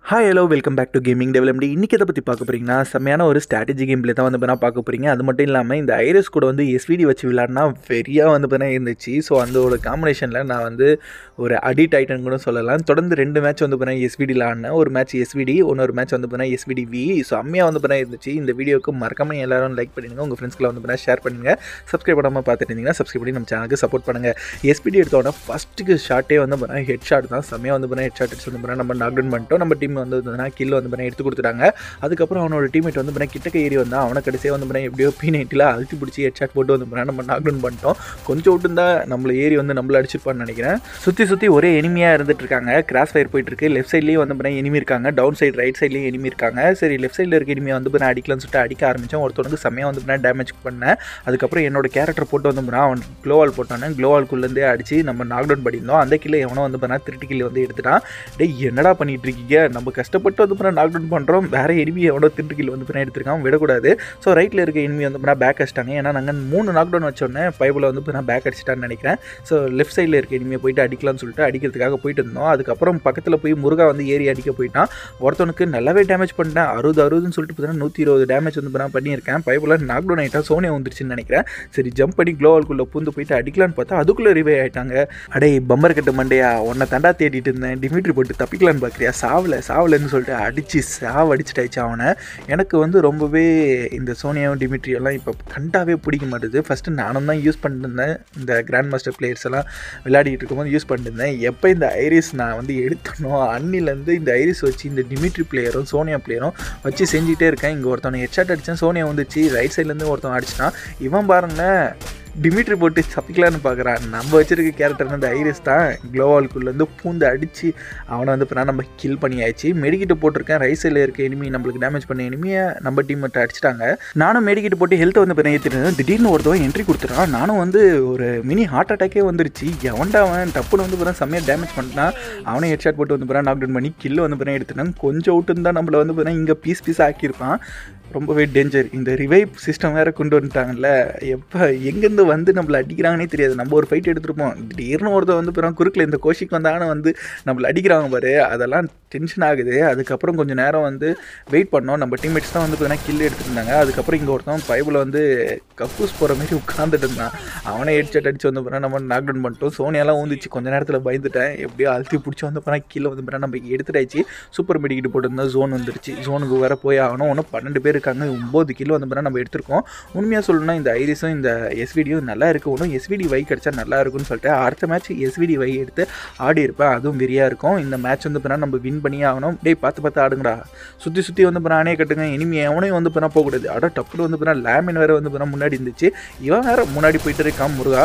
Hi hello welcome back to gaming development. இன்றைக்கி எதை பற்றி பார்க்க போகிறீங்கன்னா செம்மையான ஒரு ஸ்ட்ராட்டஜி கேம் பிளே தான் பார்த்தீங்கன்னா பார்க்க போகிறீங்க. அது மட்டும் இல்லாமல் இந்த ஐரஸ் கூட எஸ்விடி வச்சு விளையாடினா வெறியாக பார்த்தீங்கன்னா இருந்துச்சு. ஸோ அந்த ஒரு காம்பினேஷனில் நான் ஒரு அடிக்ட் ஆகிட்டேன்னு கூட சொல்லலாம். தொடர்ந்து 2 மேட்ச் பார்த்தீங்கன்னா எஸ்விடியில் ஆடினேன். ஒரு மேட்ச் எஸ்விடி, இன்னொரு மேட்ச் பார்த்தீங்கன்னா எஸ்விடி வி. ஸோ அம்மையாக பார்த்தீங்கன்னா இருந்துச்சு. இந்த வீடியோக்கு மறக்காமல் எல்லாரும் லைக் பண்ணிடுங்க, உங்கள் ஃப்ரெண்ட்ஸ்க்குள்ள பார்த்தீங்கன்னா ஷேர் பண்ணுங்கள். சப்ஸ்கிரைப் பண்ணாமல் பார்த்துட்டு இருந்தீங்கன்னா சப்ஸ்கிரைப் பண்ணி நம்ம சேனலுக்கு சப்போர்ட் பண்ணுங்கள். எஸ்பிடி எடுத்தோட ஃபஸ்ட்டுக்கு ஷாட்டே பார்த்தீங்கன்னா ஹெட் ஷாட் தான். செம்மையாக பார்த்தீங்கன்னா ஹெட் ஷாட் அடிச்சு நம்ம நாக் டவுன் பண்ணிட்டோம். நம்ம டீம் கில் எடுத்து கொடுத்துட்டாங்க. அதுக்கப்புறம் அவனோட டீம்மேட் கிட்டக்க ஏறி வந்தா அவனை கடைசியாக எப்படியோ P90 அழுத்தி பிடிச்சி ஹெட் ஷாட் போட்டு நம்ம நாக் டவுன் பண்ணிட்டோம். கொஞ்சம் விட்டு தான் நம்மளை ஏறி நம்மள அடிச்சிருப்பான்னு நினைக்கிறேன். சுற்றி ஒரே எனிமியாக இருந்துட்டு இருக்காங்க. கிராஸ் ஃபயர் போயிட்டு இருக்கு. லெஃப்ட் சைட்லேயும் எனிமி இருக்காங்க, டவுன் சைடு ரைட் சைட்லேயும் எனிமி இருக்காங்க. சரி, லெஃப்ட் சைடில் இருக்க எனிமியை அடிக்கலாம்னு சொல்லிட்டு அடிக்க ஆரம்பித்தோம். ஒருத்தவனுக்கு செம்மையாக டேமேஜ் பண்ணேன். அதுக்கப்புறம் என்னோட கேரக்டர் போட்டு அவன் க்ளோவால் போட்டானே, க்ளோவால்குள்ளேருந்தே அடிச்சு நம்ம நாக் டவுன் பண்ணியிருந்தோம். அந்த கில்லை எவனோ திருட்டு கில் எடுத்துட்டான். டே என்னடா பண்ணிட்டு இருக்கீங்க, நம்ம கஷ்டப்பட்டு நாக் டவுன் பண்ணுறோம், வேறு எனிமி எவ்வளோ திருட்டு கில் எடுத்துருக்கான், விடக்கூடாது. ஸோ ரைட்டில் இருக்க எனிமி பேக் அடிச்சிட்டாங்க. ஏன்னா நாங்கள் 3 நாக் டவுன் வச்சோன்னே பைபிள் பேக் அடிச்சிட்டான்னு நினைக்கிறேன். ஸோ லெஃப்ட் சைடில் இருக்க எனிமியை போயிட்டு அடிக்கலாம்னு சொல்லிட்டு அடிக்கிறதுக்காக போயிட்டு இருந்தோம். அதுக்கப்புறம் பக்கத்தில் போய் முருகா ஏறி அடிக்க போயிட்டான். ஒருத்தவனுக்கு நல்லாவே டேமேஜ் பண்ணிட்டேன். 60 சொல்லிட்டு பார்த்தீங்கன்னா 120 டேமேஜ் பண்ணியிருக்கேன். பைபிள் நாக் டவுன் ஆகிட்டா, சோனியா வந்துருச்சுன்னு நினைக்கிறேன். சரி, ஜம்ப் பண்ணி க்ளோவால்குள்ளே பூந்து போயிட்டு அடிக்கலான்னு பார்த்தா அதுக்குள்ளே ரிவே ஆகிட்டாங்க. அடே பம்பர் கட்டு மண்டையா, உன்னை தண்டா தேடிட்டு இருந்தேன், டிமிட்ரி போட்டு தப்பிக்கலான்னு பார்க்குறியா, சாவலன்னு சொல்லிட்டு அடித்து அடிச்சுட்டாச்சு அவனை. எனக்கு ரொம்பவே இந்த சோனியாவும் டிமிட்ரியெல்லாம் இப்போ கண்டாவே பிடிக்க மாட்டேது. ஃபஸ்ட்டு நானும் தான் யூஸ் பண்ணிருந்தேன், இந்த கிராண்ட் மாஸ்டர் பிளேயர்ஸ் எல்லாம் விளையாடிட்டு இருக்கும்போது யூஸ் பண்ணிருந்தேன். எப்போ இந்த ஐரிஸ் நான் எடுத்தனோ அன்னிலேருந்து இந்த ஐரிஸ் வச்சு இந்த டிமிட்ரி பிளேயரும் சோனியா பிளேயரும் வச்சு செஞ்சுட்டே இருக்கேன். இங்கே ஒருத்தவனை ஹெட்ஷாட் அடித்தேன், சோனியா வந்துச்சு. ரைட் சைட்லேருந்து ஒருத்தவன் அடிச்சிட்டான். இவன் பாருங்களேன், டிமிட்ரி போட்டு தப்பிக்கலான்னு பார்க்குறான். நம்ம வச்சுருக்க கேரக்டர் இந்த ஐரிஸ் தான். க்ளோவால்குள்ளேருந்து பூந்து அடித்து அவனை இப்போ நம்ம கில் பண்ணியாச்சு. மெடிக்கிட்டு போட்டிருக்கேன். ரைட் சைடில் இருக்க எனிமி நம்மளுக்கு டேமேஜ் பண்ண எனிமியை நம்ம டீம் மட்டும் அடிச்சிட்டாங்க. நானும் மெடிக்கிட்டு போட்டு ஹெல்த்தை ஏற்றிட்டு திடீர்னு ஒருத்தவன் என்ட்ரி கொடுத்துட்டான். நானும் ஒரு மினி ஹார்ட் அட்டாக்கே வந்துருச்சு. எவன்டா அவன் டப்புன்னு செம்மையாக டேமேஜ் பண்ணிட்டான். அவனே ஹெட் ஷாட் போட்டு நாக் டவுன் பண்ணி கில் எடுத்துட்டான். கொஞ்சம் விட்டு தான் நம்மளை இங்கே பீஸ் ஆக்கியிருப்பான். ரொம்பவே டேஞ்சர். இந்த ரிவைவ் சிஸ்டம் வேறு கொண்டு வந்துட்டாங்கல்ல. எப்போ எங்கேருந்து நம்மளை அடிக்கிறாங்கன்னே தெரியாது. நம்ம ஒரு ஃபைட் எடுத்துருப்போம், திடீர்னு ஒருத்தர் குறுக்கில் இந்த கோஷிக்கு வந்தாங்கன்னு நம்மளை அடிக்கிறாங்க பாரு, அதெல்லாம் டென்ஷன் ஆகுது. அதுக்கப்புறம் கொஞ்சம் நேரம் வெயிட் பண்ணோம். நம்ம டீம்மேட்ஸ் தான் கில் எடுத்துட்டு இருந்தாங்க. அதுக்கப்புறம் இங்கே ஒருத்தன் பைபிள் கக்கூஸ் போகிற மாதிரி உட்காந்துட்டு இருந்தான். அவனே ஹெட் ஷாட் அடிச்சு நம்ம நாக் டவுன் பண்ணிட்டோம். சோனியாலாம் வந்துச்சு. கொஞ்சம் நேரத்தில் பயந்துட்டேன். எப்படியோ அழுத்தி பிடிச்சி கீழே நம்ம எடுத்துட்டாச்சு. சூப்பர் மெடிக்கிட்டு போட்டுருந்தா ஜோன் வந்துருச்சு. ஜோனுக்கு வேறு போய் ஆகணும். ஒன்றும் 12 பேர் இருக்காங்க. 9 கிலோ நம்ம எடுத்திருக்கோம். உண்மையாக சொல்லணும்னா இந்த ஐரிஸும் இந்த எஸ்விடியும் நல்லா இருக்குது. ஒன்றும் எஸ்விடி வை கிடச்சா நல்லா இருக்குன்னு சொல்லிட்டு அடுத்த மேட்ச் எஸ்விடி வை எடுத்து ஆடி இருப்பேன். அதுவும் வெறியாக இருக்கும். இந்த மேட்ச் நம்ம வின் பண்ணியே ஆகணும். பார்த்து ஆடுங்கடா. சுற்றி நானே கட்டுங்க. இனிமே எவனையும் போகக்கூடாது. அட டப்புனு லேமின் வேறு முன்னாடி இருந்துச்சு. இவன் வேறு முன்னாடி போயிட்டு இருக்கான் முருகா.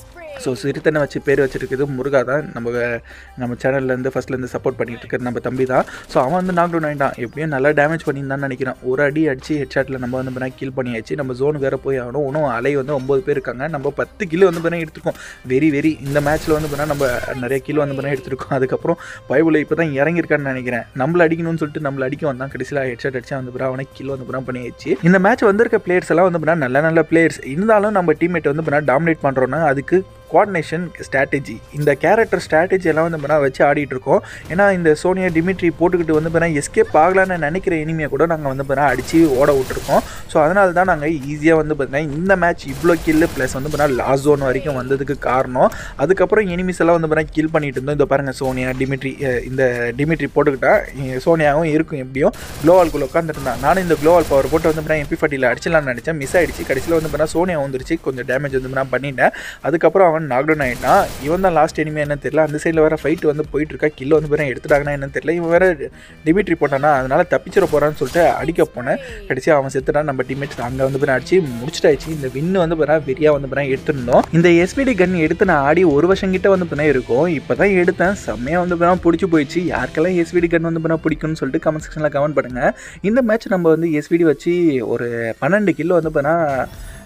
ஸோ சிறுத்தனை வச்சு பேர் வச்சுருக்குது முருகா தான். நம்ம சேனல்லேருந்து ஃபஸ்ட்லேருந்து சப்போர்ட் பண்ணிகிட்டு இருக்கிறது நம்ம தம்பி தான். ஸோ அவன் நாக் டவுன் ஆகிட்டான். எப்படியும் நல்லா டேமேஜ் பண்ணியிருந்தான்னு நினைக்கிறேன். ஒரு அடி அடிச்சு ஹெட் ஷாட்டில் நம்ம கில் பண்ணியாச்சு. நம்ம ஜோனுக்கு வேறு போய் ஆகணும். இன்னும் அலை 9 பேர் இருக்காங்க. நம்ம 10 கிலோ எடுத்துருக்கோம். வெரி இந்த மேட்ச்சில் நம்ம நிறைய கிலோ எடுத்துருக்கோம். அதுக்கப்புறம் பைபிள் இப்போ தான் இறங்கியிருக்கான்னு நினைக்கிறேன். நம்மளை அடிக்கணும்னு சொல்லிட்டு நம்மளை அடிக்க வந்தான். கடைசியில் ஹெட் ஷாட் அடிச்சு அவனை கிலோ பண்ணியாச்சு. இந்த மேட்ச் வந்திருக்க பிளேயர்ஸ் எல்லாம் நல்ல பிளேயர்ஸ். இருந்தாலும் நம்ம டீம்மேட் டாமினேட் பண்ணுறோன்னா அதுக்கு கோஆர்டினேஷன் ஸ்ட்ராட்டஜி, இந்த கேரக்டர் ஸ்ட்ராட்டஜி எல்லாம் வச்சு ஆடிட்டு இருக்கோம். ஏன்னா இந்த சோனியா டிமிட்ரி போட்டுக்கிட்டு எஸ்கேப் ஆகலான்னு நினைக்கிற எனிமியை கூட நாங்கள் அடித்து ஓட விட்டுருக்கோம். ஸோ அதனால தான் நாங்கள் ஈஸியாக இந்த மேட்ச் இவ்வளோ கில்லு ப்ளஸ் லாஸ்ட் ஜோன் வரைக்கும் வந்ததுக்கு காரணம். அதுக்கப்புறம் எனிமிஸ் எல்லாம் கில் பண்ணிட்டு இருந்தோம். இந்த பாருங்கள், சோனியா டிமிட்ரி, இந்த டிமிட்ரி போட்டுக்கிட்டா சோனியாவும் இருக்கும். எப்படியும் க்ளோவால்குள்ளே உட்காந்துருந்தான். நானும் இந்த க்ளோவால் பவர் போட்டு MP40 அடிச்சலான்னு நினச்சேன். மிஸ் ஆகிடுச்சு. கடைசியில் சோனியா வந்துருச்சு. கொஞ்சம் டேமேஜ் பண்ணிட்டேன். அதுக்கப்புறம் நாக் டவுன் ஆகிட்டான். இவன் தான் லாஸ்ட் எனிமே என்னன்னு தெரியல. அந்த சைடில் வேறு ஃபைட் போயிட்டு இருக்கா. கில் எடுத்துட்டாங்கன்னா என்னன்னு தெரியல. இவன் வேறு டிமிட்ரி போட்டானா, அதனால தப்பிச்சிட போகிறான்னு சொல்லிட்டு அடிக்க போனேன். கடைசியாக அவன் செத்துட்டான். நம்ம டீம்மேட்ஸ் அங்கே அடிச்சு முடிச்சிட்டாச்சு. இந்த வின்னு வெறியாக எடுத்துருந்தோம். இந்த எஸ்பிடி கன் எடுத்து நான் ஆடி 1 வருஷம் கிட்ட இருக்கும். இப்போ தான் எடுத்தேன். செம்மையாக பிடிச்சி போயிடுச்சு. யாருக்கெல்லாம் எஸ்பிடி கன் பிடிக்கும்னு சொல்லிட்டு கமெண்ட் செக்ஷனில் கமெண்ட் பண்ணுங்கள். இந்த மேட்ச் நம்ம எஸ்பிடி வச்சு ஒரு 12 கிலோ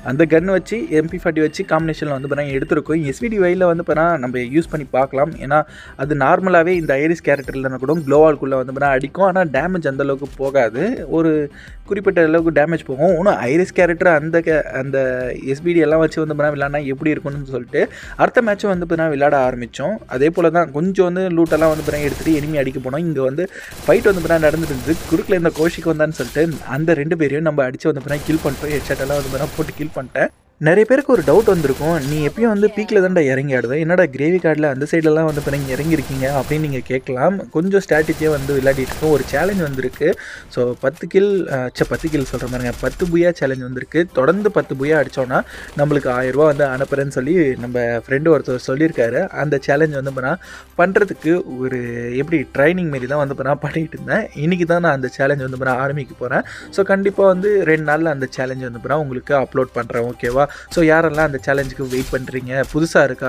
அந்த கன் வச்சு MP40 வச்சு காம்பினேஷனில் வந்து பார்த்தீங்கன்னா எடுத்திருக்கோம். SVD வையில் வந்து பார்த்தீங்கன்னா நம்ம யூஸ் பண்ணி பார்க்கலாம். ஏன்னா அது நார்மலாகவே இந்த ஐரிஸ் கேரக்டரில் கூட க்ளோவால்குள்ளே வந்து பார்த்தீங்கன்னா அடிக்கும். ஆனால் டேமேஜ் அந்தளவுக்கு போகாது, ஒரு குறிப்பிட்ட அளவுக்கு டேமேஜ் போகும். இன்னும் ஐரிஸ் கேரக்டர் அந்த SVD எல்லாம் வச்சு வந்து பார்த்தீங்கன்னா விளையாடினா எப்படி இருக்கும்னு சொல்லிட்டு அடுத்த மேட்சும் வந்து பார்த்தீங்கன்னா விளையாட ஆரம்பித்தோம். அதே போல் தான் கொஞ்சம் வந்து லூட்டெல்லாம் வந்து பார்த்தீங்கன்னா எடுத்துகிட்டு எனிமி அடிக்க போனோம். இங்கே வந்து ஃபைட் வந்து பார்த்தீங்கன்னா நடந்துட்டு இருந்தது. குறுக்கில் இந்த கோஷிக்கு வந்தான்னு சொல்லிட்டு அந்த 2 பேரையும் நம்ம அடித்து வந்து பார்த்தீங்கன்னா கில் பண்ணிட்டோம். ஹெட்ஷாட்டெல்லாம் வந்து பார்த்தீங்கன்னா போட்டு கில் பண்ணிட்டேன். நிறைய பேருக்கு ஒரு டவுட் வந்திருக்கும், நீ எப்பயும் வந்து பீக்கில் தான்டா இறங்கி ஆடுவேன், என்னடா கிரேவி கார்டில் அந்த சைடெல்லாம் வந்து இப்போ நீங்கள் இறங்கியிருக்கீங்க அப்படின்னு நீங்கள் கேட்கலாம். கொஞ்சம் ஸ்ட்ராட்டஜியாக வந்து விளையாடிட்டு இருக்கோம். ஒரு சேலஞ்ச் வந்திருக்கு. ஸோ 10 கில் சொல்கிற மாதிரிங்க 10 புயா சேலஞ்ச் வந்திருக்கு. தொடர்ந்து 10 புயா அடித்தோன்னா நம்மளுக்கு 1000 ரூபா வந்து அனுப்புகிறேன்னு சொல்லி நம்ம ஃப்ரெண்டு ஒருத்தர் சொல்லியிருக்காரு. அந்த சேலஞ்ச் வந்து இப்போ நான் பண்ணுறதுக்கு ஒரு எப்படி ட்ரைனிங் மாரி தான் வந்து இப்போ நான் பண்ணிகிட்டு இருந்தேன். இன்றைக்கி தான் நான் அந்த சேலஞ்ச் வந்து இப்போ நான் ஆரம்பிக்க போகிறேன். ஸோ கண்டிப்பாக வந்து 2 நாளில் அந்த சேலஞ்ச் வந்து இப்போ நான் உங்களுக்கு அப்லோட் பண்ணுறேன். ஓகேவா? ஸோ யாரெல்லாம் அந்த சேலஞ்சுக்கு வெயிட் பண்ணுறீங்க, புதுசாக இருக்கா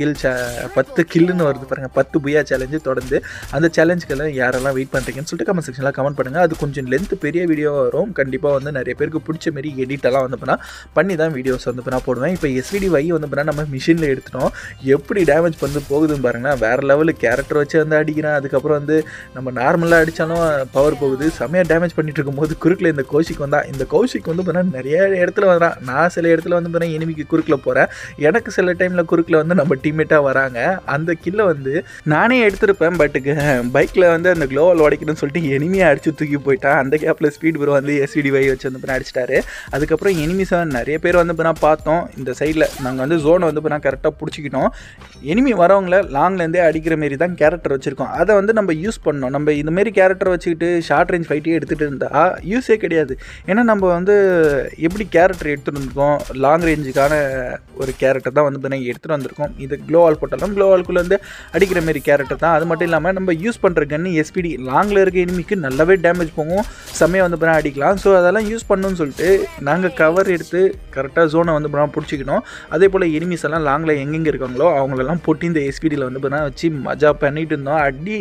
10 கில்லுன்னு வருது பாருங்கள், 10 புயா சேலஞ்சு தொடர்ந்து அந்த சேலஞ்சுக்கெல்லாம் யாரெல்லாம் வெயிட் பண்ணுறீங்கன்னு சொல்லிட்டு கமெண்ட் செக்ஷனில் கமெண்ட் பண்ணுங்கள். அது கொஞ்சம் லென்த் பெரிய வீடியோ வரும். கண்டிப்பாக வந்து நிறைய பேருக்கு பிடிச்ச மாரி எடிட்டெல்லாம் வந்து பண்ணி தான் வீடியோஸ் வந்து நான் போடுவேன். இப்போ SVD வை வந்து நம்ம மிஷினில் எடுத்துட்டோம். எப்படி டேமேஜ் வந்து போகுதுன்னு பாருங்களேன். வேறு லெவலு கேரக்டர் வச்சு வந்து அடிக்கிறேன். அதுக்கப்புறம் வந்து நம்ம நார்மலாக அடித்தாலும் பவர் போகுது. செம்மையாக டேமேஜ் பண்ணிட்டு இருக்கும்போது குறுக்கில் இந்த கௌஷிக் வந்தால், இந்த கௌஷிக் வந்து பார்த்தீங்கன்னா நிறைய இடத்துல வரான். நான் சில இடத்துல வந்து எனிமிக்கு குறுக்கில் போகிறேன், எனக்கு சில டைமில் குறுக்கில் வந்து நம்ம டீம்மேட்டாக வராங்க. அந்த கில்லை வந்து நானே எடுத்திருப்பேன். பட் பைக்கில் வந்து அந்த க்ளோவால் உடைக்கணும்னு சொல்லிட்டு எனிமியை அடித்து தூக்கி போயிட்டான். அந்த கேப்பில் ஸ்பீட் ப்ரோ வந்து SVD வை வச்சு வந்து அடிச்சிட்டாரு. அதுக்கப்புறம் எனிமிஸை நிறைய பேர் வந்து பார்த்தோம். இந்த சைடில் நாங்கள் வந்து ஜோனை வந்து கரெக்டாக பிடிச்சிக்கிட்டோம். எனிமி வரவங்கள லாங்லேருந்தே அடிக்கிற மாரி தான் கேரக்டர் வச்சுருக்கோம். அதை வந்து நம்ம யூஸ் பண்ணோம். நம்ம இதுமாரி கேரக்டர் வச்சுக்கிட்டு ஷார்ட் ரேஞ்ச் ஃபைட்டே எடுத்துகிட்டு இருந்தால் யூஸே கிடையாது. ஏன்னா நம்ம வந்து எப்படி கேரக்டர் எடுத்துகிட்டு இருக்கோம், லாங் ரேஞ்சுக்கான ஒரு கேரக்டர் தான் வந்து பார்த்தீங்கன்னா எடுத்துகிட்டு வந்திருக்கோம். இது க்ளோவால் போட்டாலும் க்ளோவால்குள்ளேருந்து அடிக்கிற மாரி கேரக்டர் தான். அது மட்டும் இல்லாமல் நம்ம யூஸ் பண்ணுற கன்று SVD லாங்கில் இருக்க எனிமிக்கு நல்லாவே டேமேஜ் போகும், செம்மையாக வந்து பார்த்தீங்கன்னா அடிக்கலாம். ஸோ அதெல்லாம் யூஸ் பண்ணணும்னு சொல்லிட்டு நாங்கள் கவர் எடுத்து கரெக்டாக ஜோனை வந்து பிடிச்சிக்கணும். அதே போல் எனிமிஸ் எல்லாம் லாங்கில் எங்கெங்கே இருக்காங்களோ அவங்களெல்லாம் போட்டு இந்த SVDயில் வந்து பார்த்தீங்கன்னா வச்சு மஜா பண்ணிட்டு இருந்தோம். அடி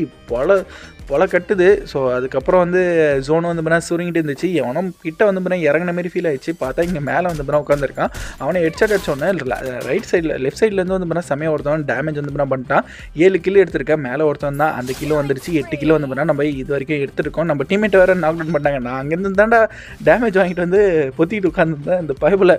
பொல கட்டுது. ஸோ அதுக்கப்புறம் வந்து ஜோனை வந்து பார்த்தீங்கன்னா சுருங்கிட்டு இருந்துச்சு. எவனும் கிட்ட வந்து பார்த்தீங்கன்னா இறங்கின மாரி ஃபீல் ஆயிடுச்சு. பார்த்தா இங்கே மேலே வந்து பார்த்தீங்கன்னா உட்காந்துருக்கான். அவனை ஹெட்ஷாட் அடிச்சோன்னே ரைட் சைடில் லெஃப்ட் சைட்லேருந்து வந்து பார்த்தீங்கன்னா செமையாக ஒருத்தவன் டேமேஜ் வந்து பார்த்தீங்கன்னா பண்ணிட்டான். 7 கிலோ எடுத்திருக்கேன். மேலே ஒருத்தவன் தான் அந்த கிலோ வந்துருச்சு. 8 கிலோ வந்து பார்த்தீங்கன்னா நம்ம இது வரைக்கும் எடுத்துருக்கோம். நம்ம டீம்மேட் வேறு நாக் டவுன் பண்ணிட்டாங்க. நான் அங்கேருந்து தாண்டா டேமேஜ் வாங்கிட்டு வந்து பொத்திட்டு உட்காந்துருந்தேன். இந்த பைபிள்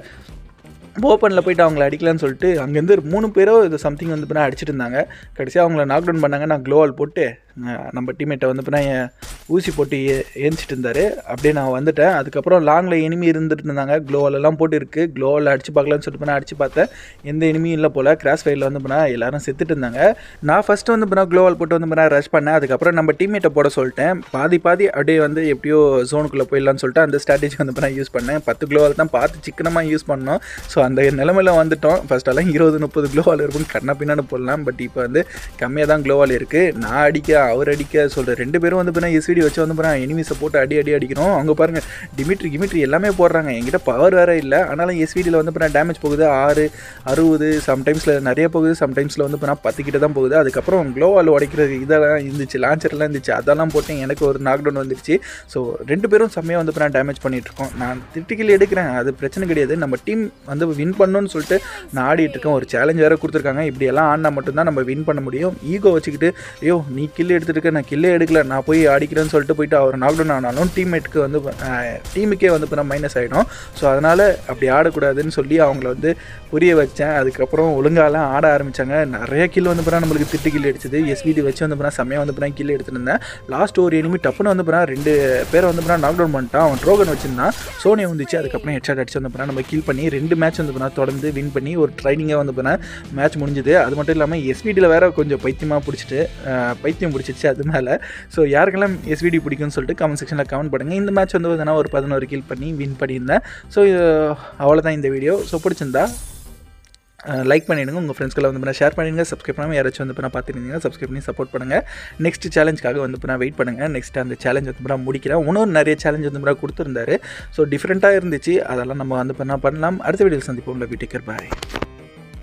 ஓப்பனில் போய்ட்டு அவங்கள அடிக்கலான்னு சொல்லிட்டு அங்கேருந்து 3 பேரோ இது சம்திங் வந்து பார்த்தீங்கன்னா அடிச்சிட்டு இருந்தாங்க. கடைசியாக அவங்கள நாக் டவுன் பண்ணாங்க. நான் க்ளோவால் போட்டு நம்ம டீம்மேட்டை வந்து பார்த்தீங்கன்னா ஊசி போட்டு ஏஞ்சிட்டு இருந்தார். அப்படியே நான் வந்துட்டேன். அதுக்கப்புறம் லாங்கில் எனிமி இருந்துட்டு இருந்தாங்க. க்ளோவாலெல்லாம் போட்டு இருக்குது. க்ளோவால் அடிச்சு பார்க்கலான்னு சொல்லிட்டு நான் அடிச்சு பார்த்தேன். எந்த எனிமியும் இல்லை போல். கிராஸ் ஃபயரில் வந்து பார்த்தீங்கன்னா எல்லோரும் செத்துட்டு இருந்தாங்க. நான் ஃபஸ்ட்டு வந்து பார்த்தீங்கன்னா க்ளோவால் போட்டு வந்து பார்த்தீங்கன்னா ரஷ் பண்ணேன். அதுக்கப்புறம் நம்ம டீம்மேட்டை போட சொல்லிட்டேன். பாதி அப்படியே வந்து எப்படியோ ஜோனுக்குள்ளே போயிடலான்னு சொல்லிட்டு அந்த ஸ்ட்ராட்டஜி வந்து பார்த்தீங்கன்னா யூஸ் பண்ணேன். 10 க்ளோவால் தான் பார்த்து சிக்கனமாக யூஸ் பண்ணோம். ஸோ அந்த நிலைமையில் வந்துட்டோம். ஃபஸ்ட்டெல்லாம் 20-30 க்ளோவால் இருக்கும், கண்ணா பின்னாடி போடலாம். பட் இப்போ வந்து கம்மியாக தான் க்ளோவால் இருக்குது. நான் அடிக்க அவர் அடிக்க சொல்கிற 2 பேரும் வந்து பார்த்தீங்கன்னா SVD வச்சு வந்து பார்த்தீங்கன்னா எனிமிஸை போட்டு அடிக்கிறோம். அவங்க பாருங்கள் டிமிட்ரி எல்லாமே போடுறாங்க. என்கிட்ட பவர் வேறு இல்லை. ஆனாலும் SVDயில் வந்து பார்த்தீங்கன்னா டேமேஜ் போகுது 6, 60, சம்டைம்ஸில் நிறைய போகுது, சம்டைம்ஸில் வந்து பார்த்தீங்கன்னா 10 கிட்ட தான் போகுது. அதுக்கப்புறம் க்ளோவால் உடைக்கிறது இதெல்லாம் இருந்துச்சு, லான்ச்சர்லாம் இருந்துச்சு. அதெல்லாம் போட்டு எனக்கு ஒரு நாக் டவுன் வந்துருச்சு. ஸோ 2 பேரும் செம்மையாக வந்து பார்த்தீங்கன்னா டேமேஜ் பண்ணிகிட்ருக்கோம். நான் திட்டிக்கில் எடுக்கிறேன், அது பிரச்சனை கிடையாது. நம்ம டீம் வந்து வின் பண்ணணும்னு சொல்லிட்டு நான் ஆடிட்டு இருக்கேன். ஒரு சேலஞ்ச் வேறு கொடுத்துருக்காங்க. இப்படியெல்லாம் ஆடினா மட்டும்தான் நம்ம வின் பண்ண முடியும். ஈகோ வச்சுக்கிட்டு ஐயோ நீ கில் எடுத்துருக்க, நான் கில்லே எடுக்கல, நான் போய் அடிக்கிறேன்னு சொல்லிட்டு போயிட்டு அவர் நாக் டவுன் ஆனாலும் டீம்மேட்டுக்கு வந்து டீமுக்கே வந்து இப்போ மைனஸ் ஆகிடும். ஸோ அதனால் அப்படி ஆடக்கூடாதுன்னு சொல்லி அவங்கள வந்து புரிய வச்சேன். அதுக்கப்புறம் ஒழுங்காலாம் ஆட ஆரம்பித்தாங்க. நிறைய கில் வந்து பார்த்தா நம்மளுக்கு திட்டு கில் அடிச்சது. SVD வச்சு வந்து பார்த்தா செம்மையாக வந்து பார்த்தா கில் எடுத்துட்டு இருந்தேன். லாஸ்ட் ஒரு எனிமி டப்புன்னு வந்து பார்த்தா 2 பேரை வந்து பார்த்தா நாக் டவுன் பண்ணிட்டான். அவன் ட்ரோகன் வச்சுருந்தான். சோனியா வந்துச்சு. அதுக்கப்புறம் ஹெட்ஷாட் அடிச்சு வந்து பார்த்தா நம்ம கில் பண்ணி 2 மேட்ச் வந்து பார்த்தா தொடர்ந்து வின் பண்ணி ஒரு ட்ரைனிங்காக வந்து பார்த்தா மேட்ச் முடிஞ்சுது. அது மட்டும் இல்லாமல் SVDயில் வேறு கொஞ்சம் பைத்தியம் பிடிச்சிச்சு அது மேலே. ஸோ யாருக்கெல்லாம் SVD பிடிக்கும்னு சொல்லிட்டு கமெண்ட் செக்ஷனில் கமெண்ட் பண்ணுங்கள். இந்த மேட்ச் வந்து பார்த்தீங்கன்னா ஒரு 11 கில் பண்ணி வின் பண்ணியிருந்தேன். ஸோ அவ்வளோதான் இந்த வீடியோ. ஸோ பிடிச்சிருந்தா லைக் பண்ணிவிடுங்க. உங்கள் ஃப்ரெண்ட்ஸ்க்கெல்லாம் வந்து ஷேர் பண்ணிடுங்க. சப்ஸ்கிரைப் பண்ணாமல் யாராச்சும் வந்து நான் பார்த்துருந்தீங்க சப்ஸ்கிரைப் பண்ணி சப்போர்ட் பண்ணுங்கள். நெக்ஸ்ட் சேலஞ்சுக்காக வந்து நான் வெயிட் பண்ணுங்கள். நெக்ஸ்ட் அந்த சேலஞ்ச் வந்து முடிக்கிறேன். இன்னும் நிறைய சேலஞ்ச் வந்து கொடுத்துருந்தாரு. ஸோ டிஃப்ரெண்ட்டாக இருந்துச்சு. அதெல்லாம் நம்ம வந்து பண்ணலாம். அடுத்த வீடியோவில் சந்திப்போம். டேக் கேர், பாய்.